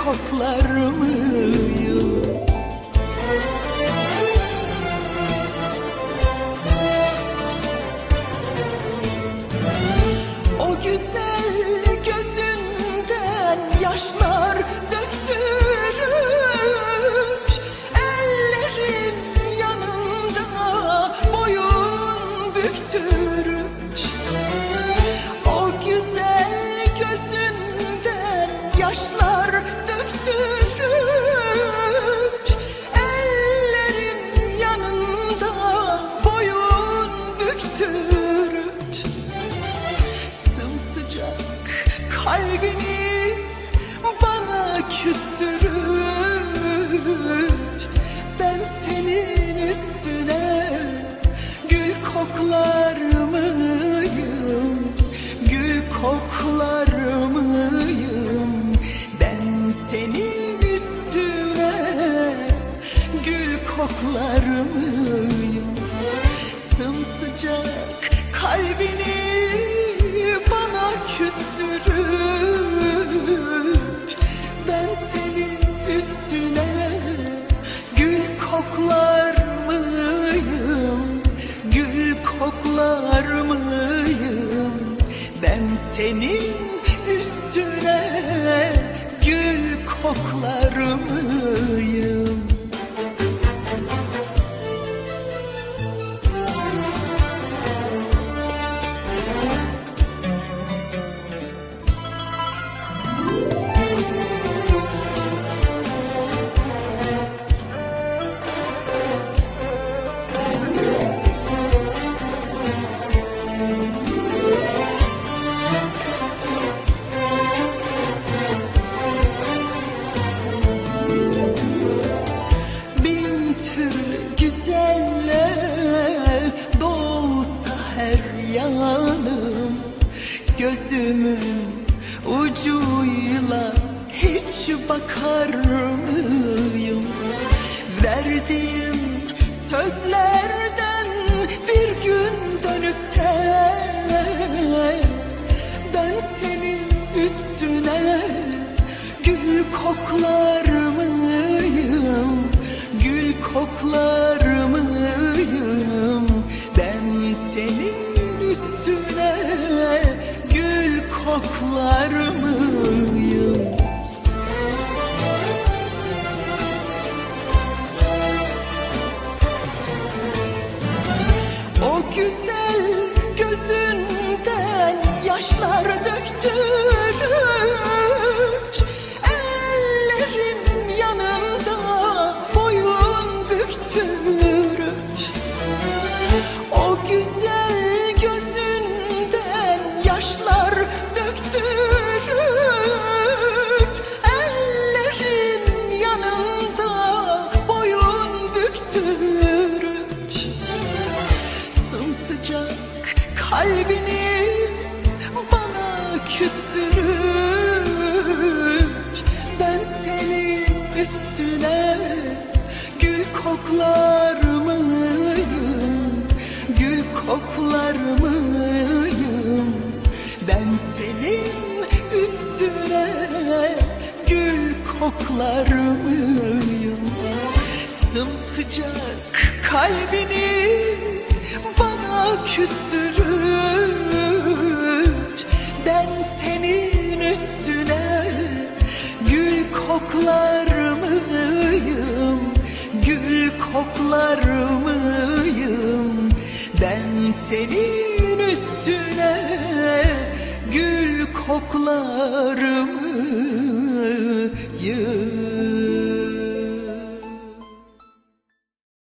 koklar mıyım? O güzel gözünden yaşlar döktürür, ellerin yanında boyun büktürür. O güzel gözünden yaşlar döktürür, ellerin yanında boyun büktürür. Sımsıcak kalbini bana küstürür, ben senin üstüne gül koklar mıyım? Gül koklar mıyım? Ben senin üstüne gül koklar mıyım? Sımsıcak kalbini bana küstürür, ben senin üstüne gül koklar mıyım? Gül koklar mıyım? Ben senin üstüne gül koklar mıyım? Güzelle dolsa her yanım, gözümün ucuyla hiç bakar mıyım? Verdiğim sözlerden bir gün dönüp de ben senin üstüne gül koklar mıyım? Gül koklar mıyım? Ben senin üstüne gül koklar mıyım? O güzel gözünden yaşlar döktürür, ellerin yanında boyun büktürür. O güzel gözünden yaşlar döktürür, ellerin yanında boyun büktürür. Sımsıcak kalbini bana küstürür, ben senin üstüne gül koklar mıyım? Gül koklar mıyım? Ben senin üstüne gül koklar mıyım? Sımsıcak kalbini bana küstürür, ben senin üstüne gül koklar mıyım? Gül koklar mıyım? Ben senin üstüne gül koklar mıyım?